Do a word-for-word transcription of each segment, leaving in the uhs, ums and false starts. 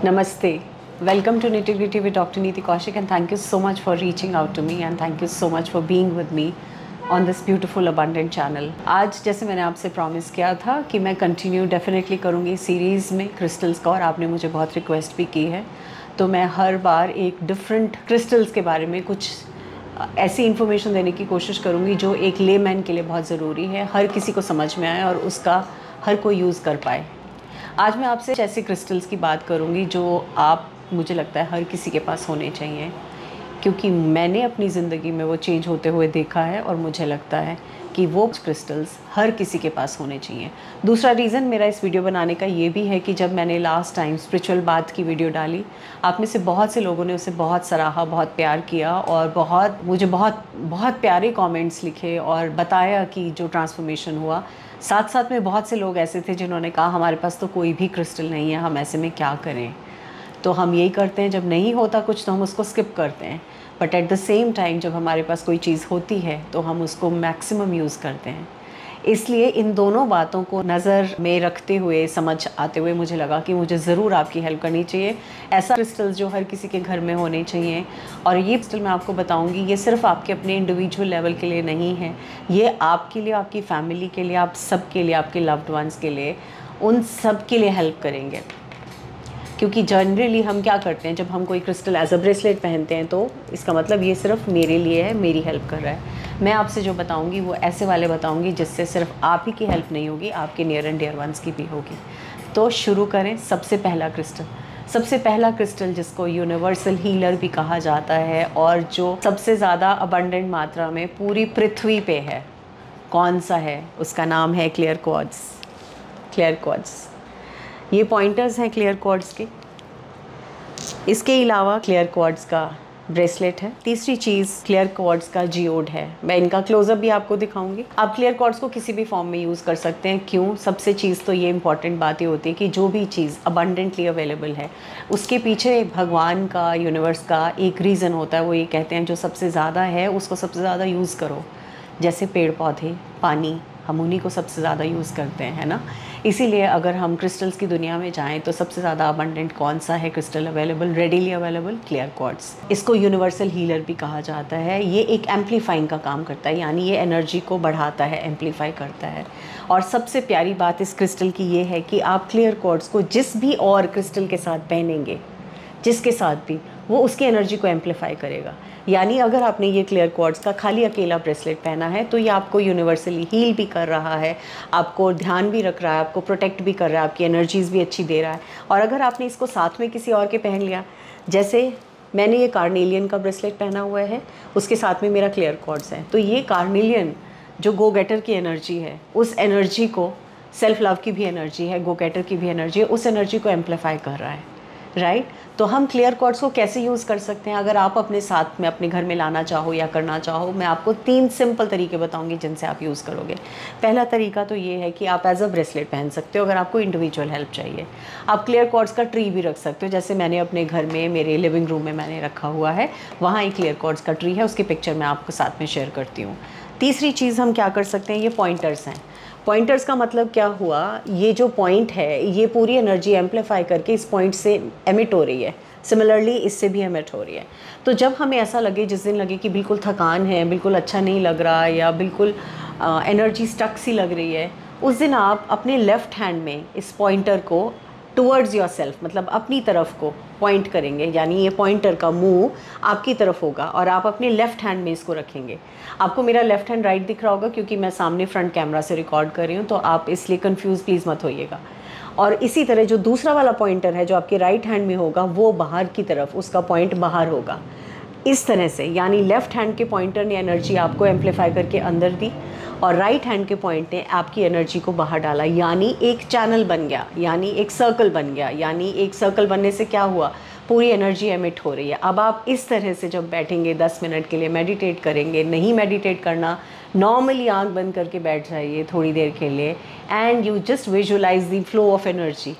Namaste. Welcome to Nitty-Gritty with Doctor Neeti Kaushik, and thank you so much for reaching out to me and thank you so much for being with me on this beautiful abundant channel. आज जैसे मैंने आपसे promise किया था कि मैं continue definitely करूँगी series में क्रिस्टल्स का, और आपने मुझे बहुत रिक्वेस्ट भी की है, तो मैं हर बार एक डिफरेंट क्रिस्टल्स के बारे में कुछ ऐसी इन्फॉर्मेशन देने की कोशिश करूँगी जो एक लेमैन के लिए बहुत ज़रूरी है, हर किसी को समझ में आए और उसका हर कोई यूज़ कर पाए। आज मैं आपसे ऐसे क्रिस्टल्स की बात करूँगी जो आप, मुझे लगता है, हर किसी के पास होने चाहिए, क्योंकि मैंने अपनी ज़िंदगी में वो चेंज होते हुए देखा है और मुझे लगता है कि वो क्रिस्टल्स हर किसी के पास होने चाहिए। दूसरा रीज़न मेरा इस वीडियो बनाने का ये भी है कि जब मैंने लास्ट टाइम स्पिरिचुअल बात की वीडियो डाली, आप में से बहुत से लोगों ने उसे बहुत सराहा, बहुत प्यार किया और बहुत मुझे बहुत बहुत प्यारे कमेंट्स लिखे और बताया कि जो ट्रांसफॉर्मेशन हुआ। साथ साथ में बहुत से लोग ऐसे थे जिन्होंने कहा हमारे पास तो कोई भी क्रिस्टल नहीं है, हम ऐसे में क्या करें। तो हम यही करते हैं, जब नहीं होता कुछ तो हम उसको स्किप करते हैं, but at the same time जब हमारे पास कोई चीज़ होती है तो हम उसको मैक्सिमम यूज़ करते हैं। इसलिए इन दोनों बातों को नज़र में रखते हुए, समझ आते हुए, मुझे लगा कि मुझे ज़रूर आपकी हेल्प करनी चाहिए। ऐसा क्रिस्टल्स जो हर किसी के घर में होने चाहिए, और ये क्रिस्टल मैं आपको बताऊंगी, ये सिर्फ आपके अपने इंडिविजुअल लेवल के लिए नहीं है, ये आपके लिए, आपकी फैमिली के लिए, आप सब के लिए, आपके लव्ड वंस के लिए, उन सब के लिए हेल्प करेंगे। क्योंकि जनरली हम क्या करते हैं, जब हम कोई क्रिस्टल एज अ ब्रेसलेट पहनते हैं तो इसका मतलब ये सिर्फ मेरे लिए है, मेरी हेल्प कर रहा है। मैं आपसे जो बताऊंगी वो ऐसे वाले बताऊंगी जिससे सिर्फ आप ही की हेल्प नहीं होगी, आपके नियर एंड डियर वंस की भी होगी। तो शुरू करें। सबसे पहला क्रिस्टल सबसे पहला क्रिस्टल जिसको यूनिवर्सल हीलर भी कहा जाता है और जो सबसे ज़्यादा अबंडेंट मात्रा में पूरी पृथ्वी पे है, कौन सा है? उसका नाम है क्लियर क्वार्ट्ज। क्लियर क्वार्ट्ज ये पॉइंटर्स हैं क्लियर क्वार्ट्ज के। इसके अलावा क्लियर क्वार्ट्ज का ब्रेसलेट है। तीसरी चीज़ क्लियर क्वार्ट्ज का जियोड है। मैं इनका क्लोजअप भी आपको दिखाऊंगी। आप क्लियर क्वार्ट्ज को किसी भी फॉर्म में यूज़ कर सकते हैं। क्यों? सबसे चीज़ तो ये इंपॉर्टेंट बात ये होती है कि जो भी चीज़ अबंडेंटली अवेलेबल है उसके पीछे भगवान का, यूनिवर्स का एक रीज़न होता है। वो ये कहते हैं जो सबसे ज़्यादा है उसको सबसे ज़्यादा यूज़ करो। जैसे पेड़ पौधे, पानी, हम उन्हीं को सबसे ज़्यादा यूज़ करते हैं, है ना। इसीलिए अगर हम क्रिस्टल्स की दुनिया में जाएं तो सबसे ज़्यादा अबंडेंट कौन सा है crystal available, readily available? Clear quartz. इसको यूनिवर्सल हीलर भी कहा जाता है। ये एक एम्पलीफाइंग का काम करता है, यानी ये एनर्जी को बढ़ाता है, एम्पलीफाई करता है। और सबसे प्यारी बात इस क्रिस्टल की ये है कि आप क्लियर क्वार्ट्ज को जिस भी और क्रिस्टल के साथ पहनेंगे, जिसके साथ भी, वो उसकी एनर्जी को एम्पलीफाई करेगा। यानी अगर आपने ये क्लियर क्वार्ट्ज का खाली अकेला ब्रेसलेट पहना है तो ये आपको यूनिवर्सली हील भी कर रहा है, आपको ध्यान भी रख रहा है, आपको प्रोटेक्ट भी कर रहा है, आपकी एनर्जीज़ भी अच्छी दे रहा है। और अगर आपने इसको साथ में किसी और के पहन लिया, जैसे मैंने ये कार्नेलियन का ब्रेसलेट पहना हुआ है, उसके साथ में मेरा क्लियर क्वार्ट्ज है, तो ये कार्नेलियन जो गो गेटर की एनर्जी है, उस एनर्जी को, सेल्फ लव की भी एनर्जी है, गो गेटर की भी एनर्जी है, उस एनर्जी को एम्पलीफाई कर रहा है, राइट right? तो हम क्लियर क्वार्ट्ज को कैसे यूज़ कर सकते हैं अगर आप अपने साथ में, अपने घर में लाना चाहो या करना चाहो? मैं आपको तीन सिंपल तरीके बताऊंगी जिनसे आप यूज़ करोगे। पहला तरीका तो ये है कि आप एज अ ब्रेसलेट पहन सकते हो। अगर आपको इंडिविजुअल हेल्प चाहिए, आप क्लियर क्वार्ट्ज का ट्री भी रख सकते हो। जैसे मैंने अपने घर में, मेरे लिविंग रूम में मैंने रखा हुआ है, वहाँ एक क्लियर क्वार्ट्ज का ट्री है, उसकी पिक्चर मैं आपको साथ में शेयर करती हूँ। तीसरी चीज़ हम क्या कर सकते हैं, ये पॉइंटर्स हैं। पॉइंटर्स का मतलब क्या हुआ, ये जो पॉइंट है ये पूरी एनर्जी एम्पलीफाई करके इस पॉइंट से एमिट हो रही है, सिमिलरली इससे भी एमिट हो रही है। तो जब हमें ऐसा लगे, जिस दिन लगे कि बिल्कुल थकान है, बिल्कुल अच्छा नहीं लग रहा या बिल्कुल एनर्जी स्टक सी लग रही है, उस दिन आप अपने लेफ़्ट हैंड में इस पॉइंटर को टूवर्ड्स योर सेल्फ, मतलब अपनी तरफ को पॉइंट करेंगे, यानी ये पॉइंटर का मुंह आपकी तरफ होगा और आप अपने लेफ़्ट हैंड में इसको रखेंगे। आपको मेरा लेफ़्ट हैंड राइट दिख रहा होगा क्योंकि मैं सामने फ्रंट कैमरा से रिकॉर्ड कर रही हूँ, तो आप इसलिए कंफ्यूज प्लीज़ मत होइएगा। और इसी तरह जो दूसरा वाला पॉइंटर है जो आपके राइट हैंड में होगा, वो बाहर की तरफ, उसका पॉइंट बाहर होगा, इस तरह से। यानी लेफ़्ट हैंड के पॉइंटर ने एनर्जी आपको एम्पलीफाई करके अंदर दी और राइट हैंड के पॉइंट ने आपकी एनर्जी को बाहर डाला, यानी एक चैनल बन गया, यानी एक सर्कल बन गया। यानी एक सर्कल बनने से क्या हुआ, पूरी एनर्जी एमिट हो रही है। अब आप इस तरह से जब बैठेंगे, दस मिनट के लिए मेडिटेट करेंगे, नहीं मेडिटेट करना, नॉर्मली आंख बंद करके बैठ जाइए थोड़ी देर के लिए, and you just visualize the flow of energy.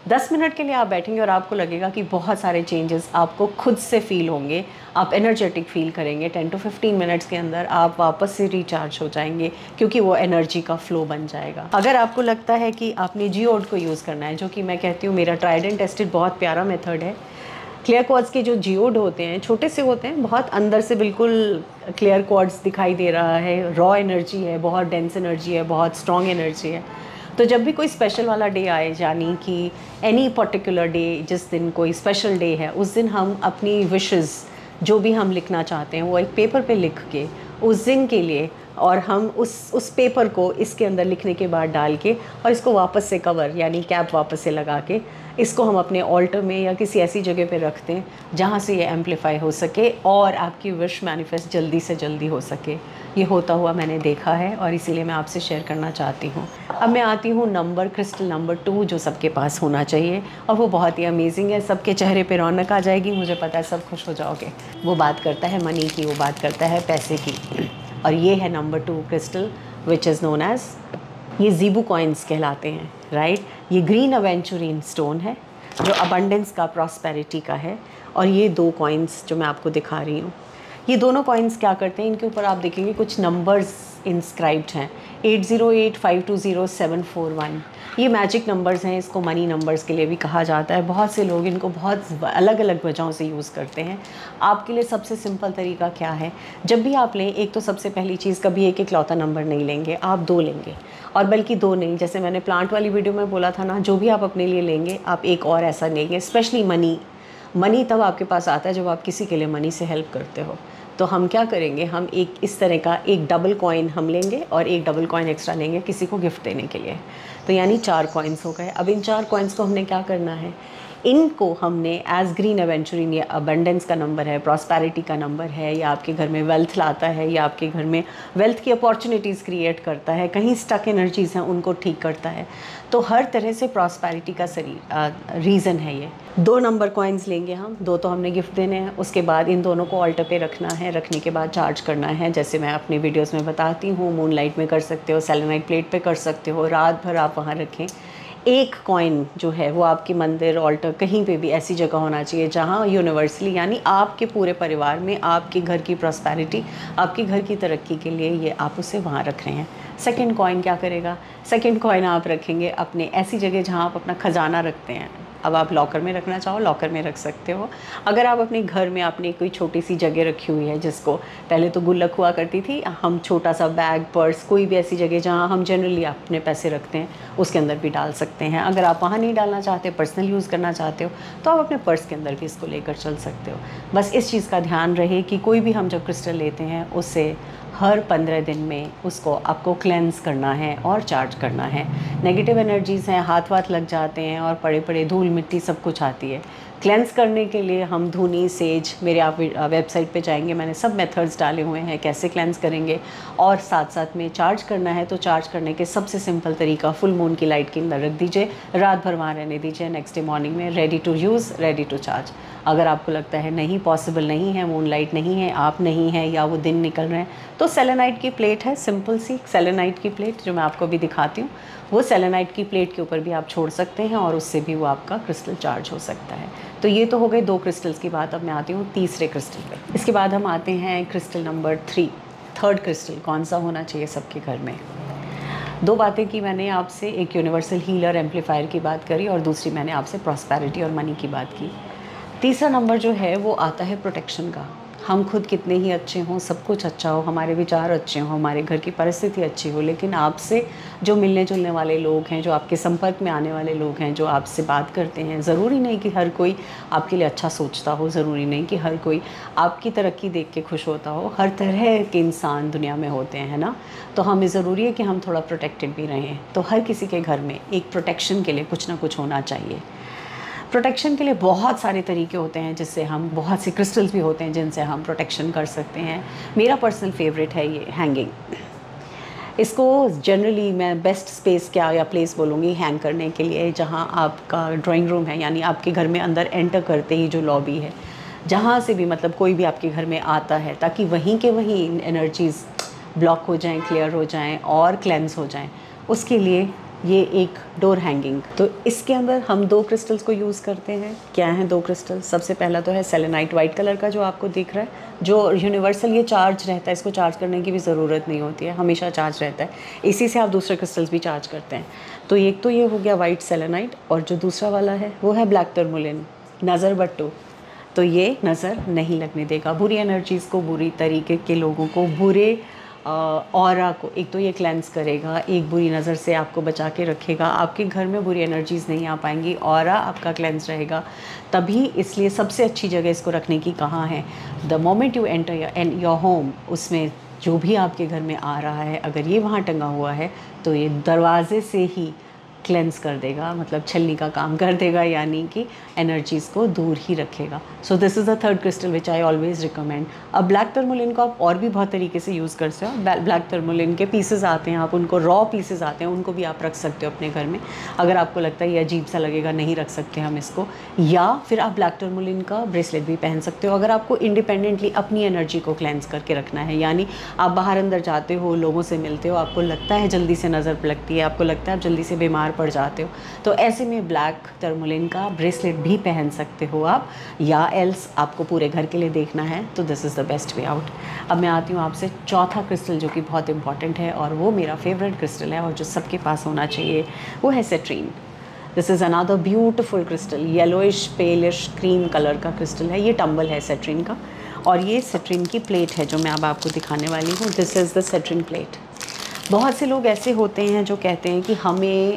दस मिनट के लिए आप बैठेंगे और आपको लगेगा कि बहुत सारे चेंजेस आपको खुद से फील होंगे, आप एनर्जेटिक फील करेंगे। टेन टू फिफ्टीन मिनट्स के अंदर आप वापस से रिचार्ज हो जाएंगे, क्योंकि वो एनर्जी का फ्लो बन जाएगा। अगर आपको लगता है कि आपने जियोड को यूज़ करना है, जो कि मैं कहती हूँ मेरा ट्राइड एंड टेस्टेड बहुत प्यारा मेथड है। क्लियर क्वार्ट्ज के जो जियोड होते हैं छोटे से होते हैं, बहुत अंदर से बिल्कुल क्लियर क्वार्ट्ज दिखाई दे रहा है, रॉ एनर्जी है, बहुत डेंस एनर्जी है, बहुत स्ट्रॉन्ग एनर्जी है। तो जब भी कोई स्पेशल वाला डे आए, यानी कि एनी पर्टिकुलर डे, जिस दिन कोई स्पेशल डे है, उस दिन हम अपनी विशेस जो भी हम लिखना चाहते हैं वो एक पेपर पे लिख के उस दिन के लिए, और हम उस उस पेपर को इसके अंदर लिखने के बाद डाल के और इसको वापस से कवर यानी कैप वापस से लगा के इसको हम अपने ऑल्टर में या किसी ऐसी जगह पे रखते हैं जहाँ से ये एम्पलीफाई हो सके और आपकी विश मैनिफेस्ट जल्दी से जल्दी हो सके। ये होता हुआ मैंने देखा है और इसीलिए मैं आपसे शेयर करना चाहती हूँ। अब मैं आती हूँ नंबर क्रिस्टल नंबर टू, जो सबके पास होना चाहिए, और वो बहुत ही अमेजिंग है। सबके चेहरे पे रौनक आ जाएगी, मुझे पता है सब खुश हो जाओगे। वो बात करता है मनी की, वो बात करता है पैसे की, और ये है number two crystal which is known as, ये ज़ीबू कॉइन्स कहलाते हैं, राइट। ये ग्रीन अवेंचुरिन स्टोन है जो अबंडेंस का, प्रॉस्पेरिटी का है। और ये दो कॉइन्स जो मैं आपको दिखा रही हूँ, ये दोनों कॉइन्स क्या करते हैं, इनके ऊपर आप देखेंगे कुछ नंबर्स इंस्क्राइब्ड हैं, eight zero eight five two zero seven four one. ये मैजिक नंबर्स हैं, इसको मनी नंबर्स के लिए भी कहा जाता है। बहुत से लोग इनको बहुत अलग अलग वजहों से यूज़ करते हैं। आपके लिए सबसे सिंपल तरीका क्या है, जब भी आप लें, एक तो सबसे पहली चीज़, कभी एक इकलौता नंबर नहीं लेंगे, आप दो लेंगे, और बल्कि दो नहीं, जैसे मैंने प्लांट वाली वीडियो में बोला था ना, जो भी आप अपने लिए लेंगे आप एक और ऐसा लेंगे। स्पेशली मनी, मनी तब आपके पास आता है जब आप किसी के लिए मनी से हेल्प करते हो। तो हम क्या करेंगे, हम एक इस तरह का एक डबल कॉइन हम लेंगे और एक डबल कॉइन एक्स्ट्रा लेंगे किसी को गिफ्ट देने के लिए। तो यानी चार कॉइन्स हो गए। अब इन चार कॉइन्स को हमने क्या करना है, इनको हमने एज ग्रीन एवेंचुरिन, या अबंडेंस का नंबर है, प्रॉस्पेरिटी का नंबर है, या आपके घर में वेल्थ लाता है, या आपके घर में वेल्थ की अपॉर्चुनिटीज़ क्रिएट करता है, कहीं स्टक एनर्जीज़ हैं उनको ठीक करता है। तो हर तरह से प्रॉस्पेरिटी का सरी रीज़न है ये। दो नंबर कॉइन्स लेंगे हम, दो तो हमने गिफ्ट देने हैं। उसके बाद इन दोनों को ऑल्टर पे रखना है, रखने के बाद चार्ज करना है, जैसे मैं अपनी वीडियोस में बताती हूँ। मून लाइट में कर सकते हो, सेलेनाइट प्लेट पे कर सकते हो, रात भर आप वहाँ रखें। एक कॉइन जो है वो आपके मंदिर, ऑल्टर, कहीं पे भी ऐसी जगह होना चाहिए जहाँ यूनिवर्सली, यानी आपके पूरे परिवार में आपके घर की प्रॉस्पेरिटी, आपके घर की तरक्की के लिए ये आप उसे वहाँ रख रहे हैं। सेकंड कॉइन क्या करेगा, सेकंड कॉइन आप रखेंगे अपने ऐसी जगह जहाँ आप अपना खजाना रखते हैं। अब आप लॉकर में रखना चाहो लॉकर में रख सकते हो। अगर आप अपने घर में आपने कोई छोटी सी जगह रखी हुई है, जिसको पहले तो गुल्लक हुआ करती थी, हम छोटा सा बैग, पर्स, कोई भी ऐसी जगह जहाँ हम जनरली अपने पैसे रखते हैं उसके अंदर भी डाल सकते हैं। अगर आप वहाँ नहीं डालना चाहते, पर्सनल यूज़ करना चाहते हो, तो आप अपने पर्स के अंदर भी इसको लेकर चल सकते हो। बस इस चीज़ का ध्यान रहे कि कोई भी हम जब क्रिस्टल लेते हैं उससे हर पंद्रह दिन में उसको आपको क्लेंस करना है और चार्ज करना है। नेगेटिव एनर्जीज़ हैं, हाथ वाथ लग जाते हैं और पड़े पड़े धूल मिट्टी सब कुछ आती है। क्लेंस करने के लिए हम धूनी, सेज, मेरे आप वेबसाइट पे जाएंगे, मैंने सब मेथड्स डाले हुए हैं कैसे क्लेंस करेंगे। और साथ साथ में चार्ज करना है, तो चार्ज करने के सबसे सिंपल तरीका, फुल मून की लाइट के अंदर रख दीजिए, रात भर वहाँ रहने दीजिए, नेक्स्ट डे मॉर्निंग में ready to use, ready to charge. अगर आपको लगता है नहीं पॉसिबल नहीं है, मून लाइट नहीं है, आप नहीं है, या वो दिन निकल रहे हैं, तो सेलेनाइट की प्लेट है, सिंपल सी सेलेनाइट की प्लेट जो मैं आपको भी दिखाती हूँ, वो सेलेनाइट की प्लेट के ऊपर भी आप छोड़ सकते हैं और उससे भी वो आपका क्रिस्टल चार्ज हो सकता है। तो ये तो हो गए दो क्रिस्टल्स की बात। अब मैं आती हूँ तीसरे क्रिस्टल पे। इसके बाद हम आते हैं crystal number three, third crystal कौन सा होना चाहिए सबके घर में। दो बातें की मैंने आपसे, एक यूनिवर्सल हीलर एम्पलीफायर की बात करी और दूसरी मैंने आपसे प्रॉस्पेरिटी और मनी की बात की। तीसरा नंबर जो है वो आता है प्रोटेक्शन का। हम खुद कितने ही अच्छे हों, सब कुछ अच्छा हो, हमारे विचार अच्छे हों, हमारे घर की परिस्थिति अच्छी हो, लेकिन आपसे जो मिलने जुलने वाले लोग हैं, जो आपके संपर्क में आने वाले लोग हैं, जो आपसे बात करते हैं, ज़रूरी नहीं कि हर कोई आपके लिए अच्छा सोचता हो, ज़रूरी नहीं कि हर कोई आपकी तरक्की देख के खुश होता हो। हर तरह के इंसान दुनिया में होते हैं, है ना। तो हमें ज़रूरी है कि हम थोड़ा प्रोटेक्टेड भी रहें। तो हर किसी के घर में एक प्रोटेक्शन के लिए कुछ ना कुछ होना चाहिए। प्रोटेक्शन के लिए बहुत सारे तरीके होते हैं, जिससे हम, बहुत से क्रिस्टल्स भी होते हैं जिनसे हम प्रोटेक्शन कर सकते हैं। मेरा पर्सनल फेवरेट है ये हैंगिंग। इसको जनरली मैं बेस्ट स्पेस क्या या प्लेस बोलूँगी हैंग करने के लिए, जहाँ आपका ड्राइंग रूम है, यानी आपके घर में अंदर एंटर करते ही जो लॉबी है, जहाँ से भी मतलब कोई भी आपके घर में आता है, ताकि वहीं के वहीं एनर्जीज़ ब्लॉक हो जाएं, क्लियर हो जाएं और क्लेंस हो जाएं। उसके लिए ये एक डोर हैंगिंग। तो इसके अंदर हम दो क्रिस्टल्स को यूज़ करते हैं। क्या हैं दो क्रिस्टल्स? सबसे पहला तो है सेलेनाइट, वाइट कलर का जो आपको दिख रहा है, जो यूनिवर्सल ये चार्ज रहता है, इसको चार्ज करने की भी ज़रूरत नहीं होती है, हमेशा चार्ज रहता है। इसी से आप दूसरे क्रिस्टल्स भी चार्ज करते हैं। तो एक तो ये हो गया वाइट सेलेनाइट, और जो दूसरा वाला है वो है ब्लैक टर्मोलिन, नज़र बट्टू। तो ये नज़र नहीं लगने देगा बुरी एनर्जीज़ को, बुरी तरीके के लोगों को, बुरे ऑरा को। एक तो ये क्लेंस करेगा, एक बुरी नज़र से आपको बचा के रखेगा, आपके घर में बुरी एनर्जीज़ नहीं आ पाएंगी, ऑरा आपका क्लेंस रहेगा तभी। इसलिए सबसे अच्छी जगह इसको रखने की कहाँ है? The moment you enter and your home, उसमें जो भी आपके घर में आ रहा है, अगर ये वहाँ टंगा हुआ है तो ये दरवाजे से ही क्लेंस कर देगा, मतलब छलनी का काम कर देगा, यानी कि एनर्जीज़ को दूर ही रखेगा। So this is the third crystal which I always recommend. अब ब्लैक टर्मोलिन को आप और भी बहुत तरीके से यूज़ कर सकते हो। ब्लैक टर्मोलिन के पीसेस आते हैं, आप उनको रॉ पीसेस आते हैं, उनको भी आप रख सकते हो अपने घर में। अगर आपको लगता है ये अजीब सा लगेगा, नहीं रख सकते हम इसको, या फिर आप ब्लैक टर्मोलिन का ब्रेसलेट भी पहन सकते हो। अगर आपको इंडिपेंडेंटली अपनी एनर्जी को क्लेंस करके रखना है, यानी आप बाहर अंदर जाते हो, लोगों से मिलते हो, आपको लगता है जल्दी से नज़र लगती है, आपको लगता है आप जल्दी से बीमार पड़ जाते हो, तो ऐसे में ब्लैक टर्मोलिन का ब्रेसलेट भी पहन सकते हो आप। या एल्स आपको पूरे घर के लिए देखना है तो this is the best way out. अब मैं आती हूँ आपसे चौथा क्रिस्टल जो कि बहुत इंपॉर्टेंट है, और वो मेरा फेवरेट क्रिस्टल है और जो सबके पास होना चाहिए, वो है citrine. This is another beautiful crystal, yellowish palish cream colour का क्रिस्टल है। ये टंबल है सिट्रीन का, और ये सिट्रीन की प्लेट है जो मैं अब आपको दिखाने वाली हूँ। This is the citrine plate. बहुत से लोग ऐसे होते हैं जो कहते हैं कि हमें,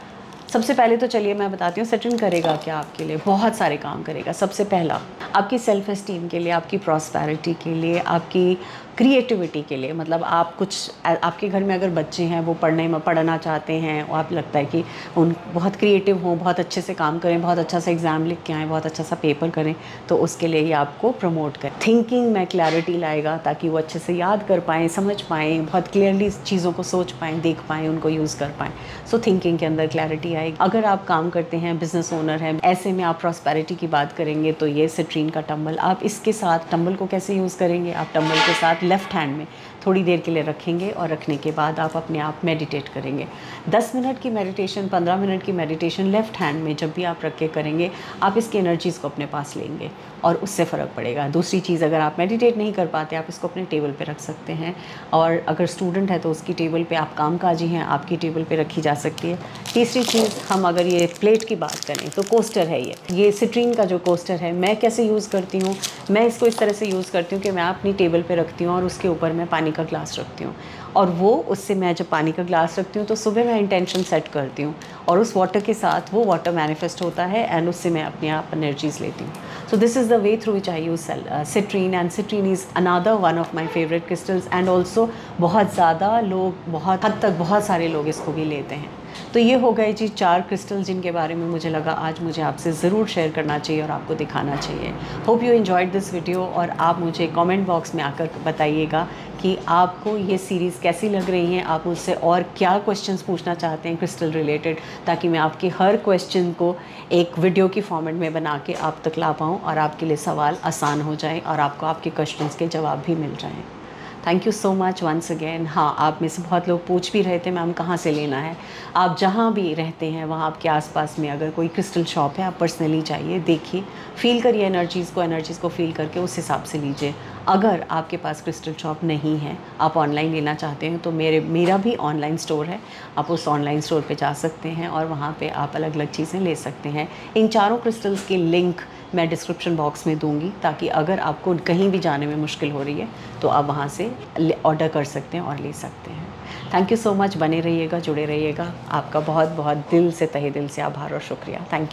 सबसे पहले तो चलिए मैं बताती हूँ सिट्रीन करेगा क्या आपके लिए। बहुत सारे काम करेगा। सबसे पहला, आपकी सेल्फ एस्टीम के लिए, आपकी प्रॉस्पेरिटी के लिए, आपकी क्रिएटिविटी के लिए। मतलब आप कुछ, आपके घर में अगर बच्चे हैं वो पढ़ने में पढ़ना चाहते हैं, और आप लगता है कि उन बहुत क्रिएटिव हों, बहुत अच्छे से काम करें, बहुत अच्छा सा एग्ज़ाम लिख के आएँ, बहुत अच्छा सा पेपर करें, तो उसके लिए ये आपको प्रमोट करें। थिंकिंग में क्लैरिटी लाएगा ताकि वो अच्छे से याद कर पाएँ, समझ पाएँ, बहुत क्लियरली चीज़ों को सोच पाएँ, देख पाएँ, उनको यूज़ कर पाएँ। सो थिंकिंग के अंदर क्लैरिटी आएगी। अगर आप काम करते हैं, बिजनेस ओनर हैं, ऐसे में आप प्रॉस्पेरिटी की बात करेंगे तो ये सिट्रीन का टंबल, आप इसके साथ, टंबल को कैसे यूज़ करेंगे? आप टंबल के साथ लेफ़्ट हैंड में थोड़ी देर के लिए रखेंगे, और रखने के बाद आप अपने आप मेडिटेट करेंगे। दस मिनट की मेडिटेशन, पंद्रह मिनट की मेडिटेशन लेफ़्ट हैंड में जब भी आप रख के करेंगे, आप इसकी एनर्जीज़ को अपने पास लेंगे और उससे फ़र्क पड़ेगा। दूसरी चीज़, अगर आप मेडिटेट नहीं कर पाते, आप इसको अपने टेबल पे रख सकते हैं, और अगर स्टूडेंट है तो उसकी टेबल पे, आप कामकाजी हैं, आपकी टेबल पे रखी जा सकती है। तीसरी चीज़, हम अगर ये प्लेट की बात करें तो कोस्टर है ये ये सिट्रीन का जो कोस्टर है, मैं कैसे यूज़ करती हूँ? मैं इसको इस तरह से यूज़ करती हूँ कि मैं अपनी टेबल पे रखती हूँ और उसके ऊपर मैं पानी का ग्लास रखती हूँ, और वो उससे मैं जब पानी का ग्लास रखती हूँ तो सुबह मैं इंटेंशन सेट करती हूँ, और उस वाटर के साथ वो वाटर मैनिफेस्ट होता है, एंड उससे मैं अपने आप एनर्जीज लेती हूँ। So this is the way through which I use citrine, and citrine is another one of my favourite crystals, and also बहुत ज़्यादा लोग, बहुत हद तक बहुत सारे लोग इसको भी लेते हैं। तो ये हो गए जी चार क्रिस्टल जिनके बारे में मुझे लगा आज मुझे आपसे ज़रूर शेयर करना चाहिए और आपको दिखाना चाहिए। Hope you enjoyed this video, और आप मुझे कमेंट बॉक्स में आकर बताइएगा कि आपको ये सीरीज़ कैसी लग रही है, आप मुझसे और क्या क्वेश्चंस पूछना चाहते हैं क्रिस्टल रिलेटेड, ताकि मैं आपके हर क्वेश्चन को एक वीडियो की फॉर्मेट में बना के आप तक ला पाऊँ, और आपके लिए सवाल आसान हो जाए और आपको आपके क्वेश्चंस के जवाब भी मिल जाएँ। Thank you so much once again. हाँ, आप में से बहुत लोग पूछ भी रहे थे मैम कहाँ से लेना है। आप जहाँ भी रहते हैं वहाँ आपके आसपास में अगर कोई क्रिस्टल शॉप है, आप पर्सनली जाइए, देखिए, फील करिए एनर्जीज़ को, एनर्जीज़ को फील करके उस हिसाब से लीजिए। अगर आपके पास क्रिस्टल शॉप नहीं है, आप ऑनलाइन लेना चाहते हैं, तो मेरे मेरा भी ऑनलाइन स्टोर है, आप उस ऑनलाइन स्टोर पे जा सकते हैं और वहाँ पे आप अलग अलग चीज़ें ले सकते हैं। इन चारों क्रिस्टल्स के लिंक मैं डिस्क्रिप्शन बॉक्स में दूंगी, ताकि अगर आपको कहीं भी जाने में मुश्किल हो रही है तो आप वहाँ से ऑर्डर कर सकते हैं और ले सकते हैं। Thank you so much. बने रहिएगा, जुड़े रहिएगा। आपका बहुत बहुत दिल से, तहे दिल से आभार और शुक्रिया। Thank you.